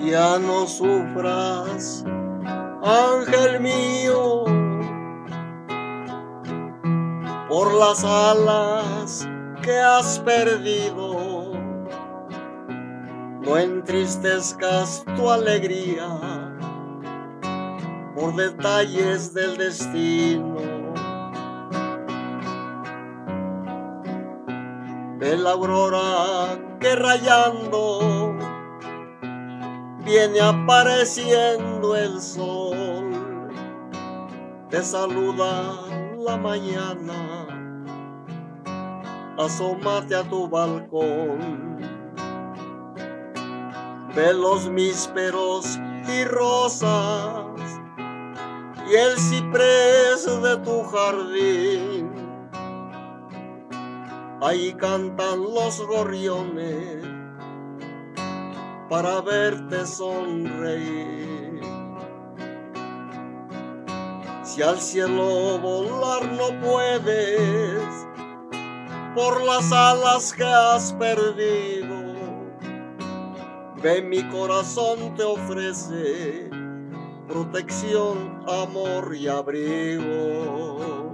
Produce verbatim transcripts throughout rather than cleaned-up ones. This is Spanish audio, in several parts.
Ya no sufras, ángel mío, por las alas que has perdido. No entristezcas tu alegría por detalles del destino. Ve la aurora que rayando viene apareciendo el sol. Te saluda la mañana, asómate a tu balcón. Ve los mísperos y rosas y el ciprés de tu jardín. Ahí cantan los gorriones para verte sonreír. Si al cielo volar no puedes por las alas que has perdido, ve, mi corazón te ofrece protección, amor y abrigo.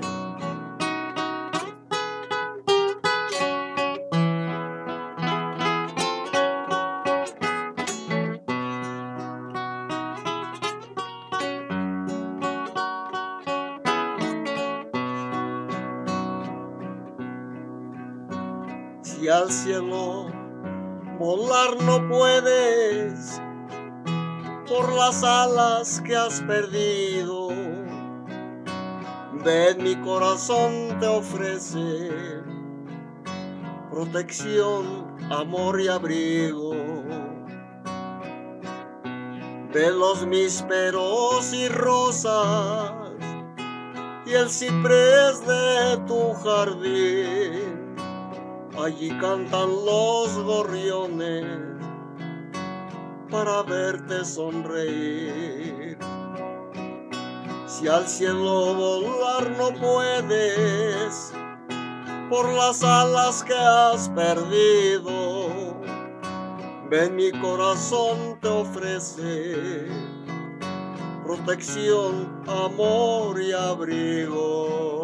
Si al cielo volar no puedes por las alas que has perdido, ven, mi corazón te ofrece protección, amor y abrigo. De los mísperos y rosas y el ciprés de tu jardín, allí cantan los gorriones para verte sonreír. Si al cielo volar no puedes por las alas que has perdido, ven, mi corazón te ofrece protección, amor y abrigo.